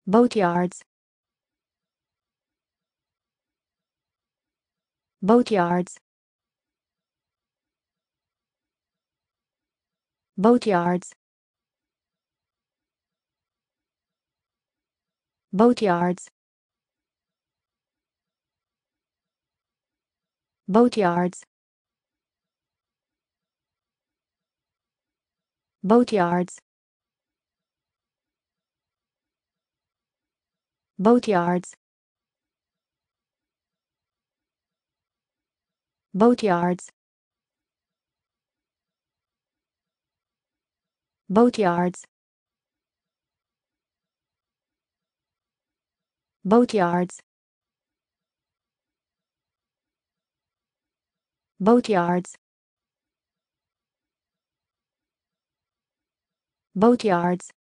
Boatyards. Boatyards. Boatyards. Boatyards. Boatyards. Boatyards. Boatyards. Boatyards. Boatyards. Boatyards. Boatyards. Boatyards.